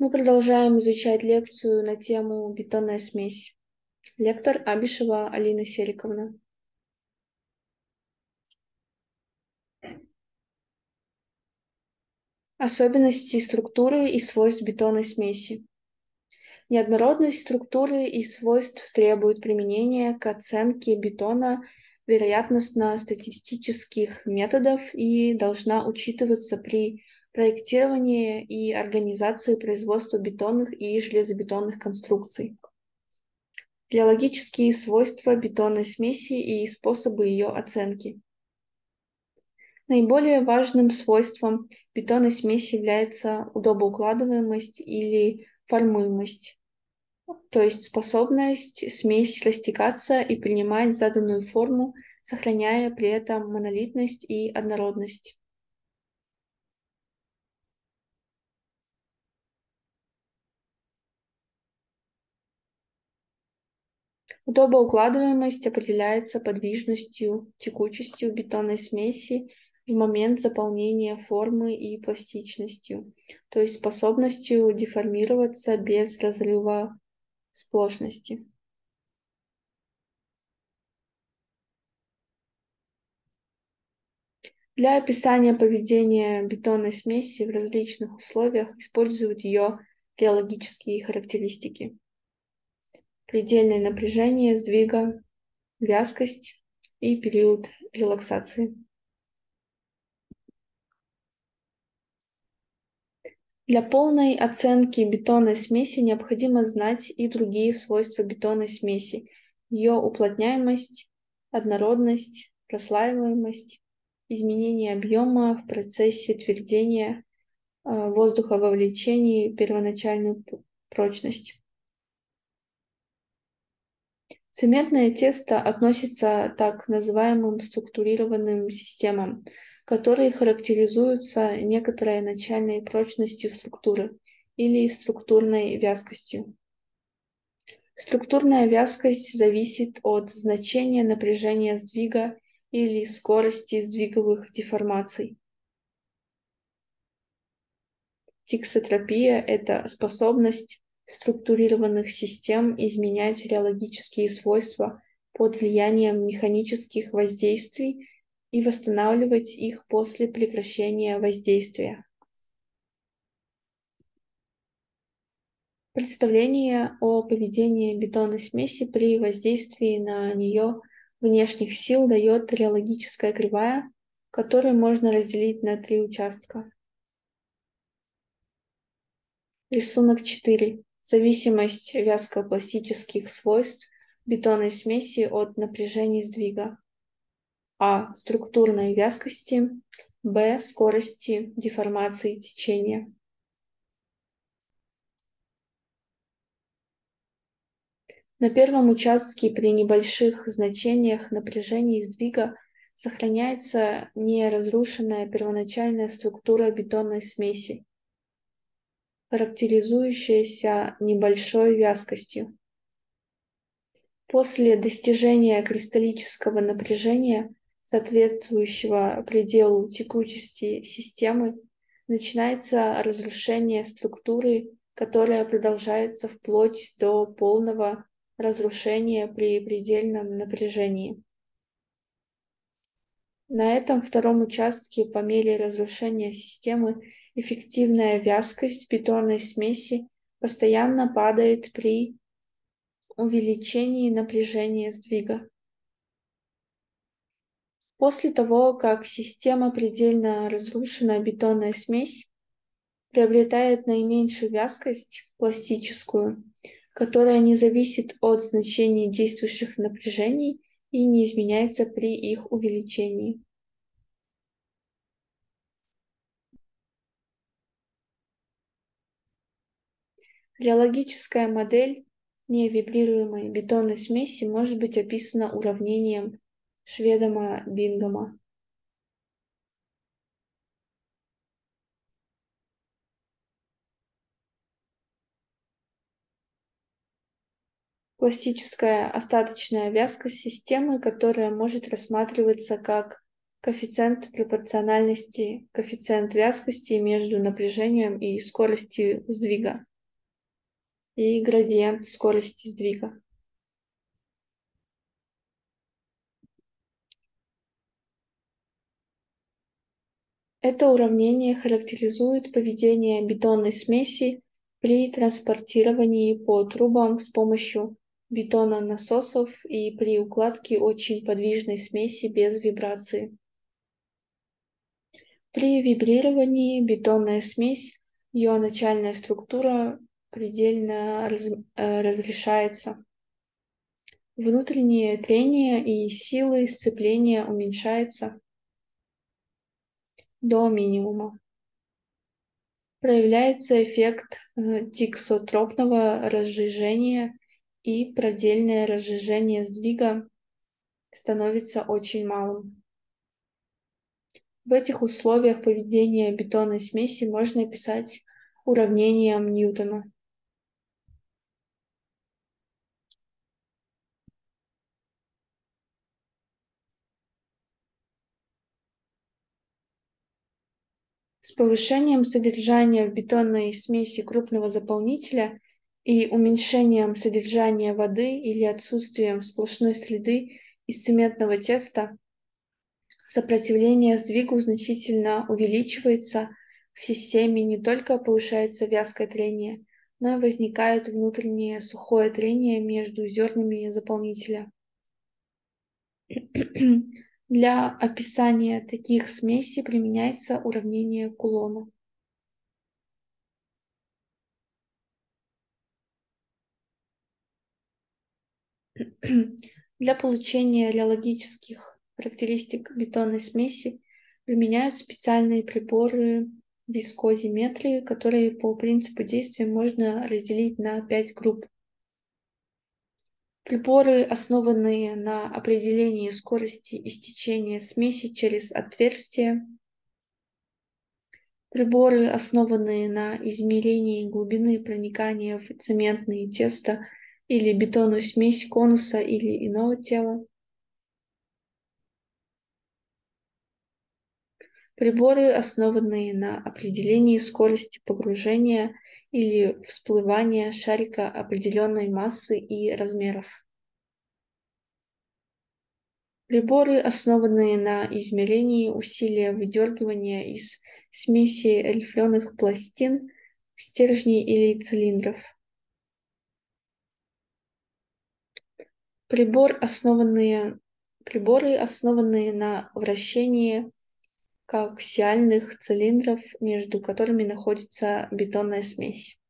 Мы продолжаем изучать лекцию на тему «Бетонная смесь». Лектор Абишева Алина Сериковна. Особенности структуры и свойств бетонной смеси. Неоднородность структуры и свойств требует применения к оценке бетона вероятностно-статистических методов и должна учитываться при проектировании и организации производства бетонных и железобетонных конструкций. Геологические свойства бетонной смеси и способы ее оценки. Наиболее важным свойством бетонной смеси является удобоукладываемость или формуемость, то есть способность смесь растекаться и принимать заданную форму, сохраняя при этом монолитность и однородность. Удобоукладываемость определяется подвижностью, текучестью бетонной смеси в момент заполнения формы и пластичностью, то есть способностью деформироваться без разрыва сплошности. Для описания поведения бетонной смеси в различных условиях используют ее геологические характеристики: предельное напряжение сдвига, вязкость и период релаксации. Для полной оценки бетонной смеси необходимо знать и другие свойства бетонной смеси: ее уплотняемость, однородность, расслаиваемость, изменение объема в процессе твердения, воздухововлечение, первоначальную прочность. Цементное тесто относится так к называемым структурированным системам, которые характеризуются некоторой начальной прочностью структуры или структурной вязкостью. Структурная вязкость зависит от значения напряжения сдвига или скорости сдвиговых деформаций. Тиксотропия – это способность структурированных систем изменять реологические свойства под влиянием механических воздействий и восстанавливать их после прекращения воздействия. Представление о поведении бетонной смеси при воздействии на нее внешних сил дает реологическая кривая, которую можно разделить на 3 участка. Рисунок 4. Зависимость вязкопластических свойств бетонной смеси от напряжений сдвига. А. Структурной вязкости. Б. Скорости деформации течения. На первом участке при небольших значениях напряжений сдвига сохраняется неразрушенная первоначальная структура бетонной смеси, характеризующаяся небольшой вязкостью. После достижения кристаллического напряжения, соответствующего пределу текучести системы, начинается разрушение структуры, которое продолжается вплоть до полного разрушения при предельном напряжении. На этом втором участке по мере разрушения системы эффективная вязкость бетонной смеси постоянно падает при увеличении напряжения сдвига. После того, как система предельно разрушена, бетонная смесь приобретает наименьшую вязкость, пластическую, которая не зависит от значения действующих напряжений и не изменяется при их увеличении. Реологическая модель невибрируемой бетонной смеси может быть описана уравнением Шведома-Бингама. Классическая остаточная вязкость системы, которая может рассматриваться как коэффициент пропорциональности, коэффициент вязкости между напряжением и скоростью сдвига. и градиент скорости сдвига. Это уравнение характеризует поведение бетонной смеси при транспортировании по трубам с помощью бетононасосов и при укладке очень подвижной смеси без вибрации. При вибрировании бетонная смесь, ее начальная структура предельно разрешается. Внутреннее трение и силы сцепления уменьшается до минимума. Проявляется эффект тиксотропного разжижения, и продельное разжижение сдвига становится очень малым. В этих условиях поведение бетонной смеси можно описать уравнением Ньютона. С повышением содержания в бетонной смеси крупного заполнителя и уменьшением содержания воды или отсутствием сплошной среды из цементного теста сопротивление сдвигу значительно увеличивается, в системе не только повышается вязкое трение, но и возникает внутреннее сухое трение между зернами заполнителя. Для описания таких смесей применяется уравнение Кулона. Для получения реологических характеристик бетонной смеси применяют специальные приборы вискозиметрии, которые по принципу действия можно разделить на 5 групп. Приборы, основанные на определении скорости истечения смеси через отверстие. Приборы, основанные на измерении глубины проникания в цементное тесто или бетонную смесь конуса или иного тела. Приборы, основанные на определении скорости погружения или всплывания шарика определенной массы и размеров. Приборы, основанные на измерении усилия выдергивания из смеси рифленых пластин, стержней или цилиндров. Приборы, основанные на вращении коаксиальных цилиндров, между которыми находится бетонная смесь.